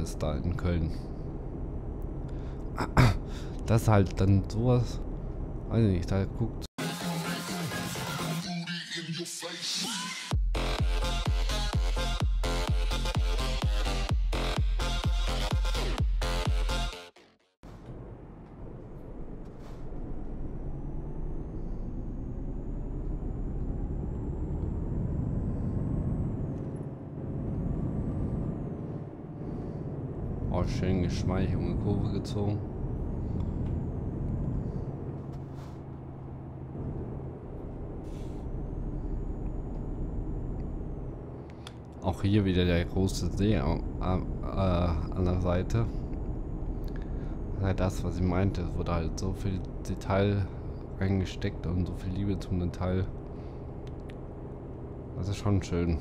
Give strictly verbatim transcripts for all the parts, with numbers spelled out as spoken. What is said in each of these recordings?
ist da in Köln. Das ist halt dann sowas, weiß ich nicht, da guckt. Oh, schön geschmeidig um die Kurve gezogen. Auch hier wieder der große See äh, äh, an der Seite. Ja, das, was ich meinte, es wurde halt so viel Detail reingesteckt und so viel Liebe zum Detail. Das ist schon schön.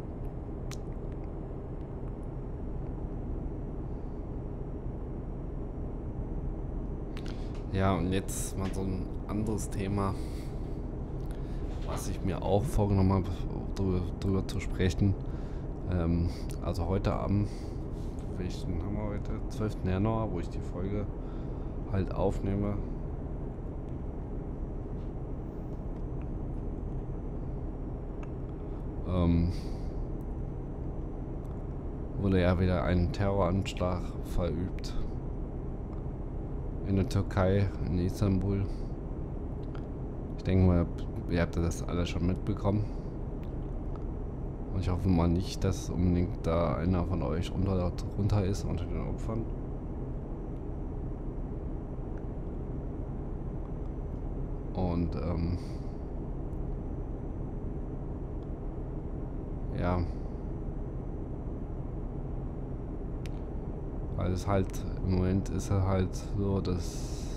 Ja, und jetzt mal so ein anderes Thema, was ich mir auch vorgenommen habe, drüber, drüber zu sprechen. Ähm, also heute Abend, welchen haben wir heute? zwölften Januar, wo ich die Folge halt aufnehme. Ähm, wurde ja wieder ein Terroranschlag verübt. In der Türkei, in Istanbul. Ich denke mal, ihr habt das alle schon mitbekommen. Und ich hoffe mal nicht, dass unbedingt da einer von euch runter, runter ist unter den Opfern. Und ähm, ja, weil es halt im Moment ist er halt so, dass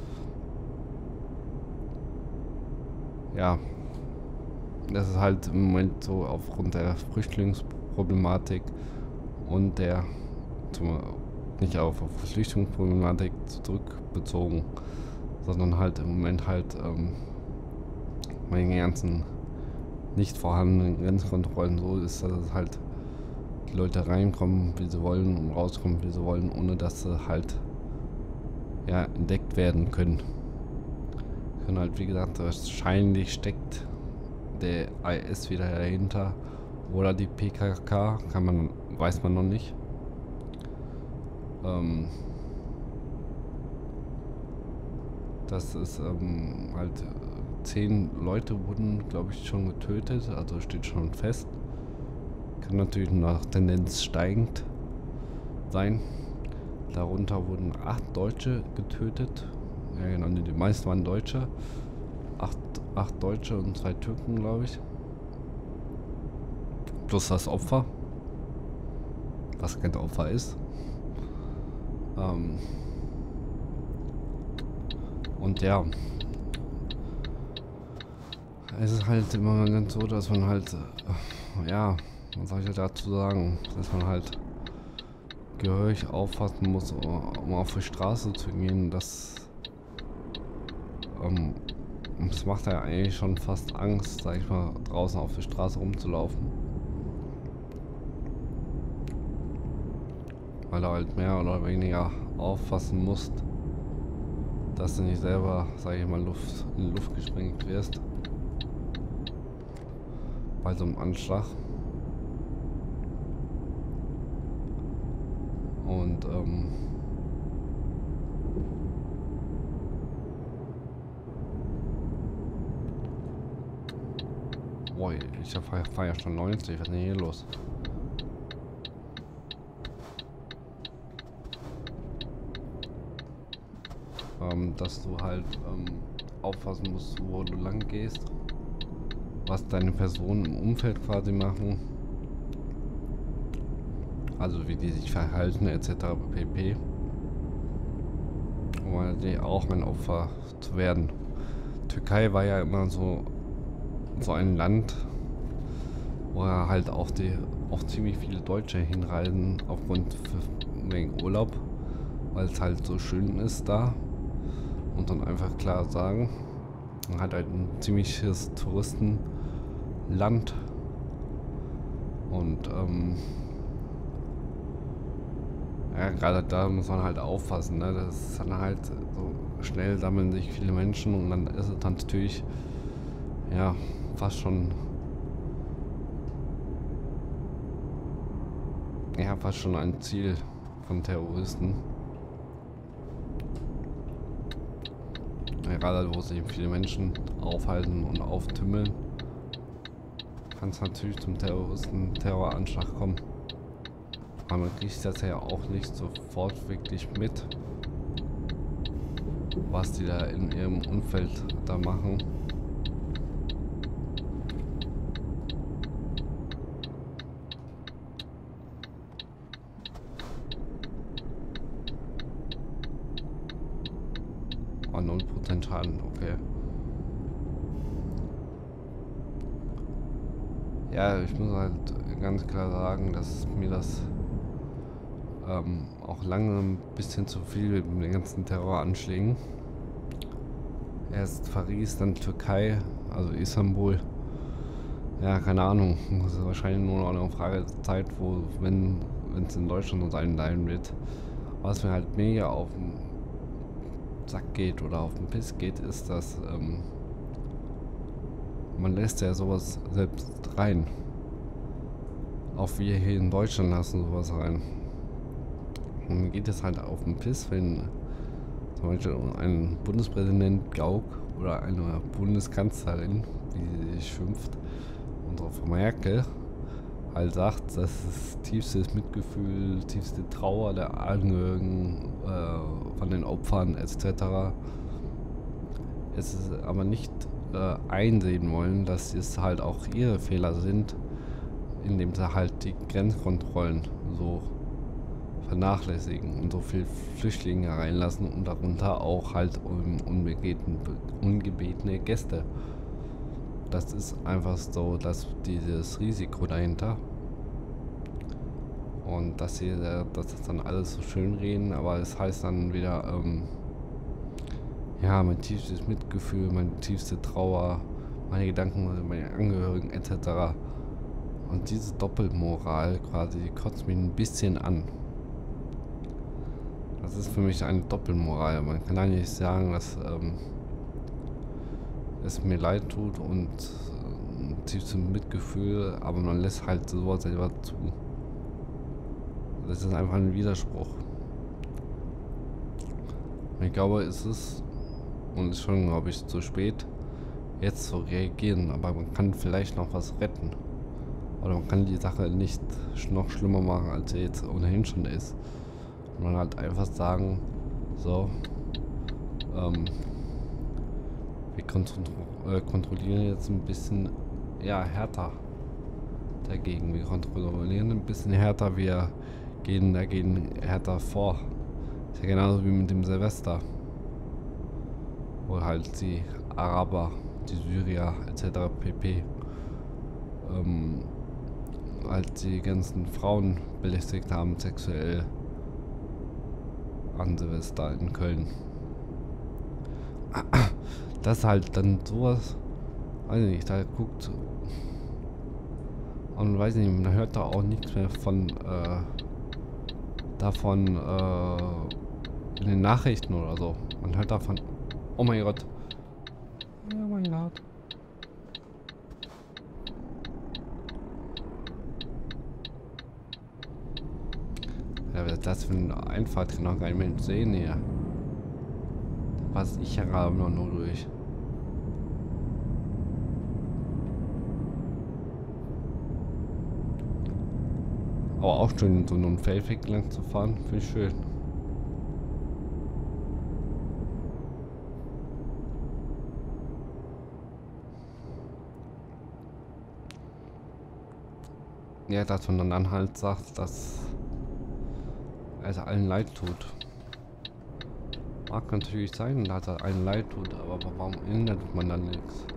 ja, das ist halt im Moment so aufgrund der Flüchtlingsproblematik und der zum, nicht auf, auf Flüchtlingsproblematik zurückbezogen, sondern halt im Moment halt ähm, meine ganzen nicht vorhandenen Grenzkontrollen so ist, dass es halt die Leute reinkommen, wie sie wollen und rauskommen, wie sie wollen, ohne dass sie halt ja entdeckt werden können. Können halt, wie gesagt, wahrscheinlich steckt der I S wieder dahinter oder die P K K, kann man, weiß man noch nicht. Ähm, das ist ähm, halt zehn Leute wurden, glaube ich, schon getötet, also steht schon fest. Kann natürlich nach Tendenz steigend sein. Darunter wurden acht Deutsche getötet. Ja genau, die meisten waren Deutsche. Acht, acht Deutsche und zwei Türken, glaube ich. Plus das Opfer. Was kein Opfer ist. Ähm und ja. Es ist halt immer ganz so, dass man halt, äh, ja, was soll ich dazu sagen, dass man halt gehörig aufpassen muss, um auf die Straße zu gehen. Das, ähm, das macht ja eigentlich schon fast Angst, sag ich mal, draußen auf der Straße rumzulaufen. Weil du halt mehr oder weniger aufpassen musst, dass du nicht selber, sag ich mal, Luft, in die Luft gesprengt wirst. Bei so einem Anschlag. Und ähm, boah, ich fahre fahr ja schon neunzig, was ist denn hier los? Ähm, dass du halt ähm, aufpassen musst, wo du lang gehst, was deine Personen im Umfeld quasi machen. Also wie die sich verhalten et cetera pp. Um halt auch ein Opfer zu werden. Türkei war ja immer so so ein Land, wo ja halt auch die auch ziemlich viele Deutsche hinreisen aufgrund wegen Urlaub, weil es halt so schön ist da und dann einfach klar sagen, man hat halt ein ziemliches Touristenland und ähm, Ja, gerade da muss man halt aufpassen, ne? Das ist dann halt so schnell sammeln sich viele Menschen und dann ist es dann natürlich ja fast schon ja fast schon ein Ziel von Terroristen. Ja, gerade wo sich viele Menschen aufhalten und auftümmeln, kann es natürlich zum Terroristen Terroranschlag kommen. Aber man kriegt das ja auch nicht sofort wirklich mit, was die da in ihrem Umfeld da machen. Oh, null Prozent Schaden, okay. Ja, ich muss halt ganz klar sagen, dass mir das ähm, auch lange ein bisschen zu viel mit den ganzen Terroranschlägen. Erst Paris, dann Türkei, also Istanbul. Ja, keine Ahnung. Das ist wahrscheinlich nur noch eine Frage der Zeit, wo, wenn es in Deutschland uns einleihen wird. Was mir halt mega auf den Sack geht oder auf den Piss geht, ist, dass ähm, man lässt ja sowas selbst rein. Auch wir hier in Deutschland lassen sowas rein. Und mir geht es halt auf den Piss, wenn zum Beispiel ein Bundespräsident Gauck oder eine Bundeskanzlerin, wie sie sich schimpft, unsere Frau Merkel, halt sagt, das ist tiefstes Mitgefühl, tiefste Trauer der Angehörigen äh, von den Opfern et cetera. Es ist aber nicht äh, einsehen wollen, dass es halt auch ihre Fehler sind, indem sie halt die Grenzkontrollen so vernachlässigen und so viel Flüchtlinge reinlassen und darunter auch halt ungebetene, ungebetene Gäste. Das ist einfach so, dass dieses Risiko dahinter und dass sie dass das dann alles so schön reden, aber es heißt dann wieder ähm, ja, mein tiefstes Mitgefühl, meine tiefste Trauer, meine Gedanken, meine Angehörigen et cetera. Und diese Doppelmoral quasi, die kotzt mich ein bisschen an. Das ist für mich eine Doppelmoral. Man kann ja nicht sagen, dass ähm, es mir leid tut und äh, tiefstes Mitgefühl, aber man lässt halt sowas selber zu. Das ist einfach ein Widerspruch. Ich glaube, es ist und ist schon, glaube ich, zu spät, jetzt zu reagieren, aber man kann vielleicht noch was retten. Oder man kann die Sache nicht noch schlimmer machen, als sie jetzt ohnehin schon ist. Und man halt einfach sagen, so, ähm, wir kontro äh, kontrollieren jetzt ein bisschen, ja, härter dagegen. Wir kontrollieren ein bisschen härter, wir gehen dagegen härter vor. Ist ja genauso wie mit dem Silvester. Wo halt die Araber, die Syrier et cetera pp. Ähm, halt die ganzen Frauen belästigt haben sexuell an Silvester in Köln. Das halt dann sowas, weiß nicht, da guckt und weiß nicht, man hört da auch nichts mehr von äh, davon äh, in den Nachrichten oder so. Man hört davon, oh mein Gott. Oh mein Gott. Ja, was ist das für eine Einfahrt? Kann noch kein Mensch sehen hier. Was ich habe noch nur durch. Aber auch schön, so einen Feldweg lang zu fahren, finde ich schön. Ja, dass man dann halt sagt, dass es allen leid tut. Mag natürlich sein, dass es allen leid tut, aber warum ändert man dann nichts?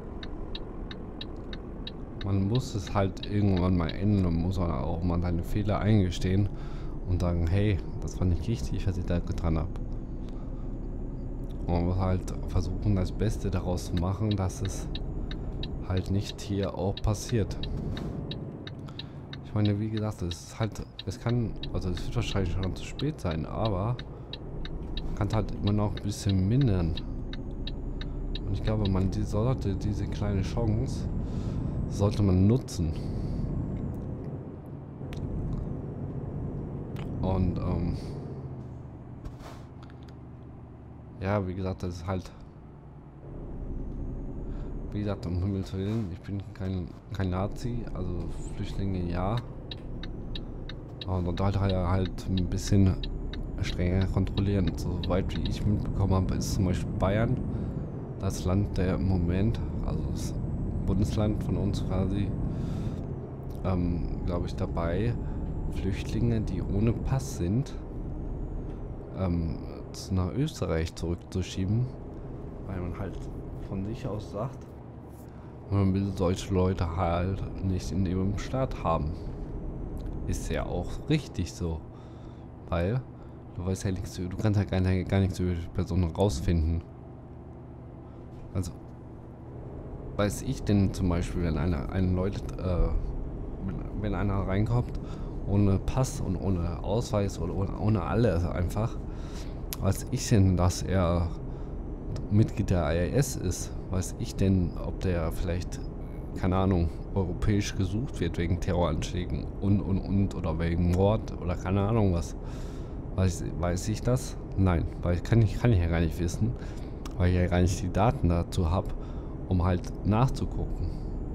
Man muss es halt irgendwann mal ändern, man muss auch mal seine Fehler eingestehen und sagen, hey, das war nicht richtig, was ich da getan habe. Und man muss halt versuchen, das Beste daraus zu machen, dass es halt nicht hier auch passiert. Ich meine, wie gesagt, es ist halt, es kann, also es wird wahrscheinlich schon zu spät sein, aber kann halt immer noch ein bisschen mindern. Und ich glaube, man die sollte diese kleine Chance sollte man nutzen. Und ähm, ja, wie gesagt, das ist halt, wie gesagt, um Himmels Willen, ich bin kein, kein Nazi, also Flüchtlinge ja. Aber man sollte halt, halt ein bisschen strenger kontrollieren. Soweit wie ich mitbekommen habe, ist zum Beispiel Bayern das Land der im Moment, also das Bundesland von uns quasi, ähm, glaube ich, dabei, Flüchtlinge, die ohne Pass sind, ähm, nach Österreich zurückzuschieben, weil man halt von sich aus sagt, man will solche Leute halt nicht in ihrem Staat haben. Ist ja auch richtig so, weil du weißt ja nichts, du kannst ja gar, nicht, gar nichts über die Person rausfinden. Also, weiß ich denn zum Beispiel, wenn einer, ein Leute, äh, wenn, wenn einer reinkommt, ohne Pass und ohne Ausweis oder ohne, ohne alles einfach, weiß ich denn, dass er Mitglied der I S ist? Weiß ich denn, ob der vielleicht, keine Ahnung, europäisch gesucht wird wegen Terroranschlägen und und und oder wegen Mord oder keine Ahnung was? Weiß, weiß ich das? Nein, weil kann ich, kann ich ja gar nicht wissen, weil ich ja gar nicht die Daten dazu habe, um halt nachzugucken.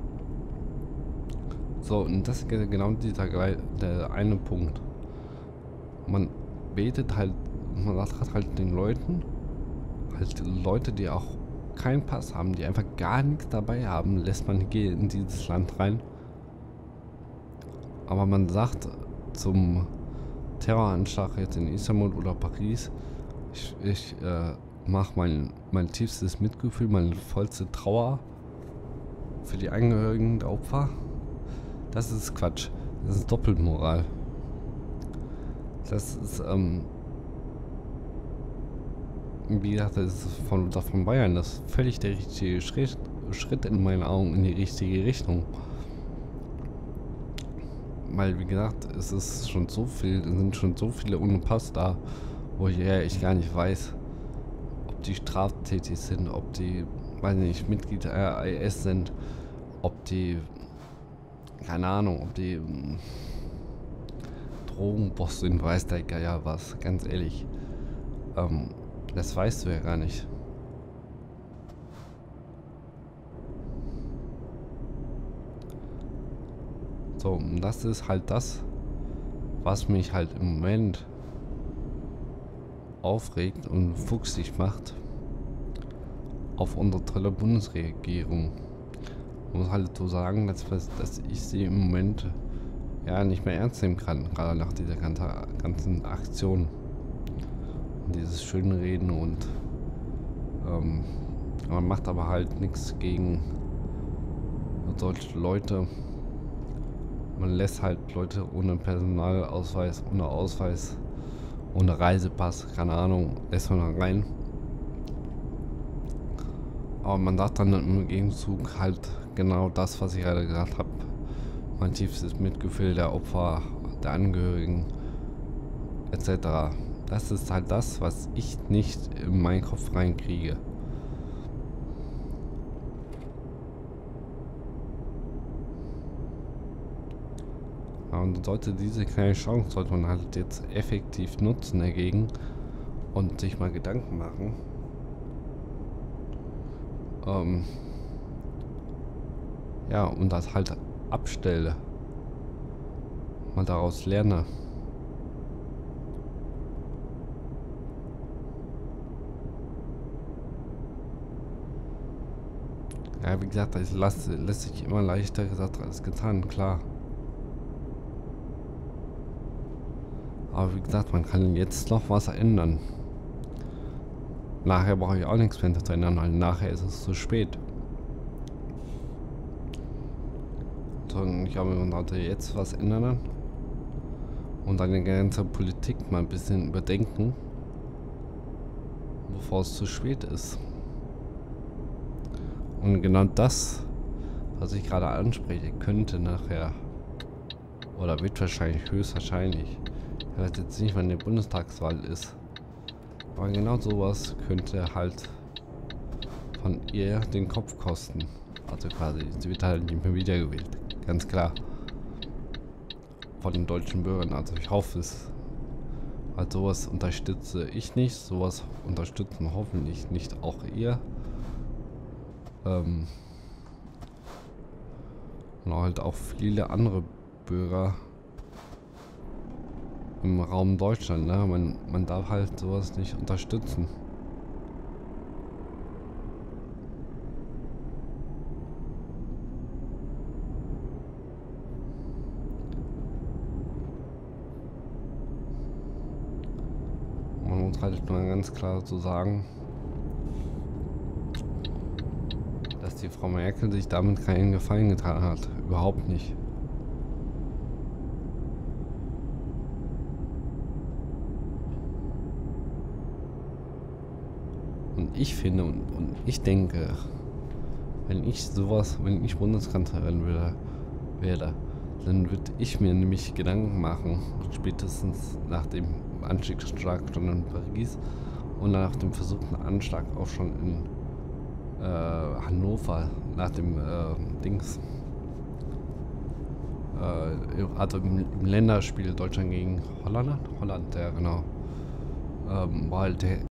So, und das ist genau dieser der eine Punkt. Man betet halt, man sagt halt den Leuten, halt Leute, die auch keinen Pass haben, die einfach gar nichts dabei haben, lässt man hier in dieses Land rein. Aber man sagt zum Terroranschlag jetzt in Istanbul oder Paris, ich, ich äh, mache mein, mein tiefstes Mitgefühl, meine vollste Trauer für die Angehörigen der Opfer. Das ist Quatsch. Das ist Doppelmoral. Das ist, ähm, wie gesagt, das ist von, von Bayern, das ist völlig der richtige Schritt, Schritt in meinen Augen in die richtige Richtung. Weil, wie gesagt, es ist schon so viel, es sind schon so viele ohne Pass da, wo ich ja ich gar nicht weiß, ob die straftätig sind, ob die, weiß nicht, Mitglied der I S sind, ob die, keine Ahnung, ob die ähm, Drogenboss sind, weiß der Geier was, ganz ehrlich. Ähm, das weißt du ja gar nicht. So, und das ist halt das, was mich halt im Moment aufregt und fuchsig macht auf unsere tolle Bundesregierung. Ich muss halt so sagen, dass, dass ich sie im Moment ja nicht mehr ernst nehmen kann, gerade nach dieser ganzen Aktion. Und dieses Schönreden und ähm, man macht aber halt nichts gegen solche Leute. Man lässt halt Leute ohne Personalausweis, ohne Ausweis, ohne Reisepass, keine Ahnung, lässt man rein. Aber man sagt dann im Gegenzug halt genau das, was ich gerade gesagt habe. Mein tiefstes Mitgefühl der Opfer, der Angehörigen, et cetera. Das ist halt das, was ich nicht in meinen Kopf reinkriege. Und sollte diese kleine Chance, sollte man halt jetzt effektiv nutzen dagegen und sich mal Gedanken machen. Ähm, ja, und das halt abstelle. Mal daraus lerne. Ja, wie gesagt, das lässt, lässt sich immer leichter gesagt als getan, klar. Aber wie gesagt, man kann jetzt noch was ändern. Nachher brauche ich auch nichts mehr zu ändern, weil nachher ist es zu spät. So, ich glaube, man sollte jetzt was ändern und dann die ganze Politik mal ein bisschen überdenken, bevor es zu spät ist. Und genau das, was ich gerade anspreche, könnte nachher Oder wird wahrscheinlich, höchstwahrscheinlich. Ich weiß jetzt nicht, wann die Bundestagswahl ist. Aber genau sowas könnte halt von ihr den Kopf kosten. Also quasi, sie wird halt nicht mehr wiedergewählt. Ganz klar. Von den deutschen Bürgern. Also ich hoffe es. Also sowas unterstütze ich nicht. Sowas unterstützen hoffentlich nicht auch ihr. Ähm und halt auch viele andere Bürger im Raum Deutschland. Ne? Man, man darf halt sowas nicht unterstützen. Man muss halt mal ganz klar so sagen, dass die Frau Merkel sich damit keinen Gefallen getan hat. Überhaupt nicht. Und ich finde und, und ich denke, wenn ich sowas, wenn ich Bundeskanzlerin würde, werde, dann würde ich mir nämlich Gedanken machen, spätestens nach dem Anschlag schon in Paris und nach dem versuchten Anschlag auch schon in äh, Hannover, nach dem äh, Dings, äh, also im, im Länderspiel Deutschland gegen Holland, Holland, ja genau, ähm, war halt der